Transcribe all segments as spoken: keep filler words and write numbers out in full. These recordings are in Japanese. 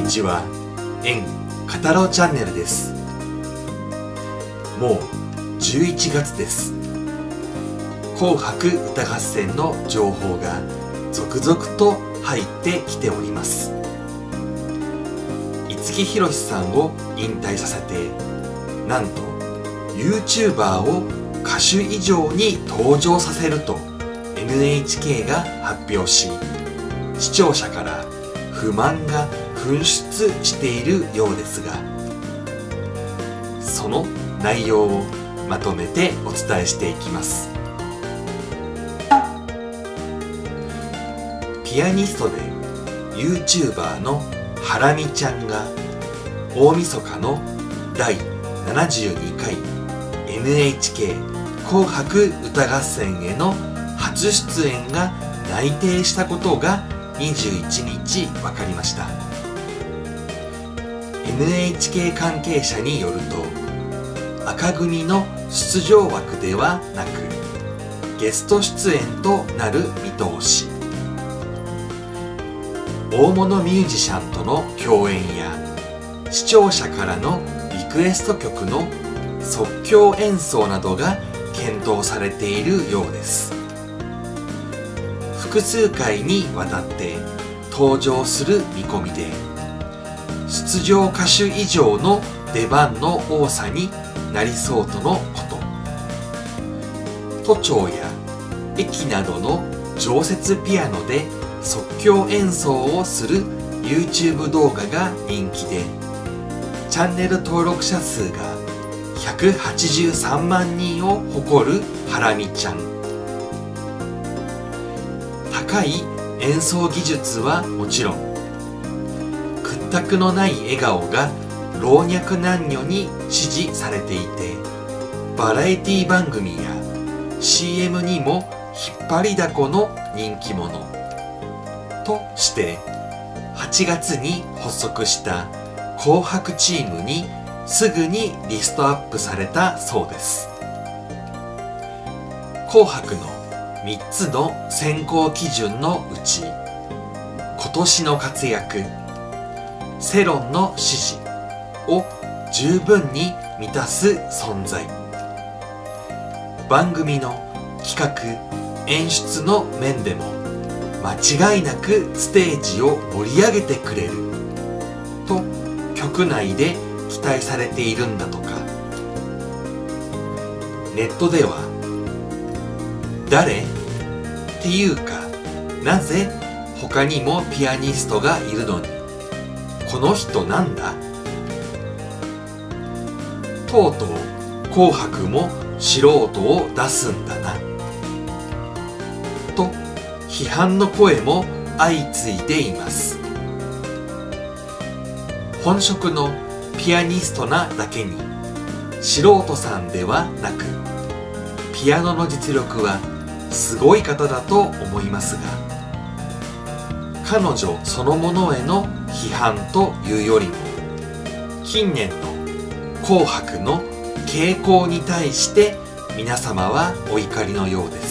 ちは、縁語ろうチャンネルです。もうじゅういちがつです。紅白歌合戦の情報が続々と入ってきております。五木ひろしさんを引退させて、なんと YouTuber を歌手以上に登場させると エヌエイチケー が発表し、視聴者から不満が噴出しているようですが、その内容をまとめてお伝えしていきます。ピアニストで YouTuber のハラミちゃんが大晦日のだいななじゅうにかい エヌエイチケー 紅白歌合戦への初出演が内定したことがにじゅういちにち分かりました。 エヌエイチケー 関係者によると、紅組の出場枠ではなくゲスト出演となる見通し。大物ミュージシャンとの共演や視聴者からのリクエスト曲の即興演奏などが検討されているようです。複数回にわたって登場する見込みで、出場歌手以上の出番の多さになりそうとのこと。都庁や駅などの常設ピアノで即興演奏をする YouTube 動画が人気で、チャンネル登録者数がひゃくはちじゅうさんまんにんを誇るハラミちゃん。高い演奏技術はもちろん、屈託のない笑顔が老若男女に支持されていて、バラエティ番組や シーエム にも引っ張りだこの人気者として、はちがつに発足した紅白チームにすぐにリストアップされたそうです。紅白のみっつの選考基準のうち、今年の活躍、世論の支持を十分に満たす存在、番組の企画・演出の面でも間違いなくステージを盛り上げてくれると局内で期待されているんだとか。ネットでは誰っていうか、なぜ他にもピアニストがいるのにこの人なんだ、とうとう紅白も素人を出すんだなと批判の声も相次いでいます。本職のピアニストなだけに素人さんではなく、ピアノの実力はすごい方だと思いますが、彼女そのものへの批判というよりも、近年の紅白の傾向に対して皆様はお怒りのようです。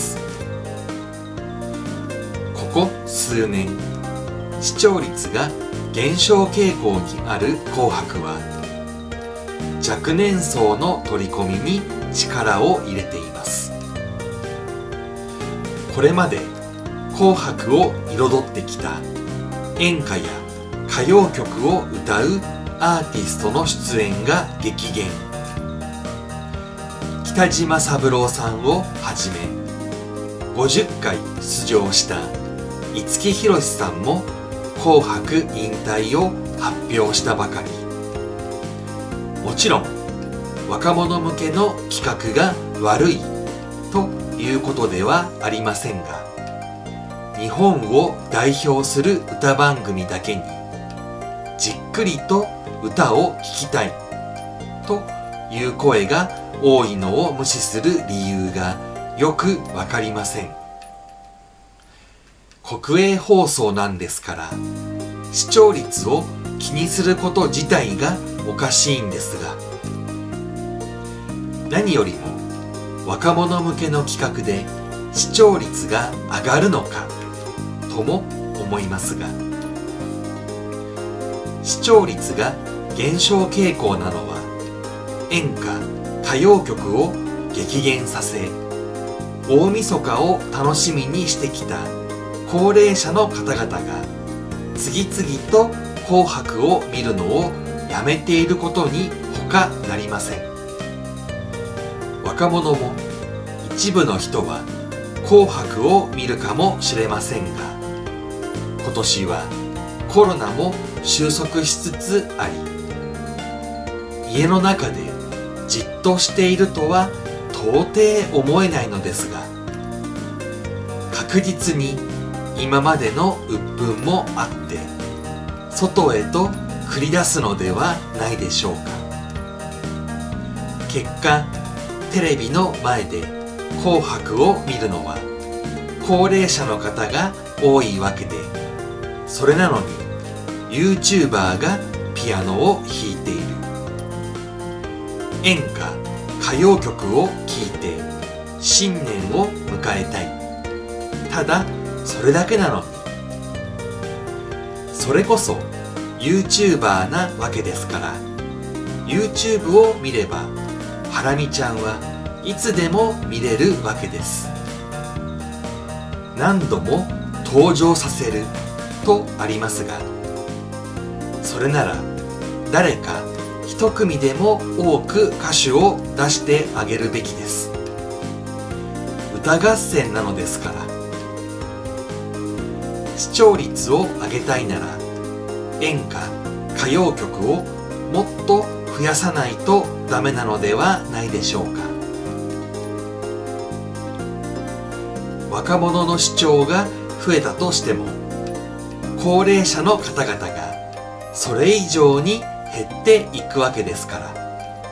ここ数年、視聴率が減少傾向にある紅白は、若年層の取り込みに力を入れています。これまで紅白を彩ってきた演歌や歌謡曲を歌うアーティストの出演が激減。北島三郎さんをはじめごじゅっかい出場した五木ひろしさんも紅白引退を発表したばかり。もちろん若者向けの企画が悪いということではありませんが、日本を代表する歌番組だけにじっくりと歌を聴きたいという声が多いのを無視する理由がよくわかりません。国営放送なんですから、視聴率を気にすること自体がおかしいんですが、何よりも若者向けの企画で視聴率が上がるのかとも思いますが、 視聴率が減少傾向なのは、演歌・歌謡曲を激減させ、大晦日を楽しみにしてきた高齢者の方々が次々と紅白を見るのをやめていることに他なりません。若者も一部の人は紅白を見るかもしれませんが、今年はコロナも収束しつつあり、家の中でじっとしているとは到底思えないのですが、確実に今までの鬱憤もあって外へと繰り出すのではないでしょうか。結果、テレビの前で紅白を見るのは高齢者の方が多いわけで、それなのに YouTuber がピアノを弾いている。演歌・歌謡曲を聴いて新年を迎えたい。ただそれだけなのに、それこそ YouTuber なわけですから、 YouTube を見ればハラミちゃんはいつでも見れるわけです。何度も登場させるとありますが、それなら誰か一組でも多く歌手を出してあげるべきです。歌合戦なのですから。視聴率を上げたいなら演歌・歌謡曲をもっと増やさないとダメなのではないでしょうか。若者の視聴が増えたとしても、高齢者の方々がそれ以上に減っていくわけですから。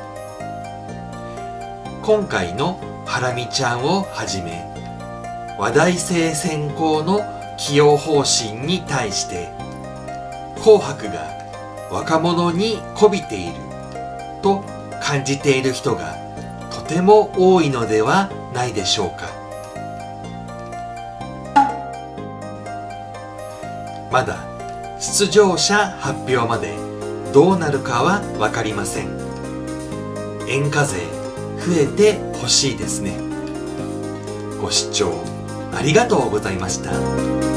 今回のハラミちゃんをはじめ、話題性先行の起用方針に対して紅白が若者に媚びていると感じている人がとても多いのではないでしょうか。まだ出場者発表までどうなるかは分かりません。演歌勢増えてほしいですね。ご視聴ありがとうございました。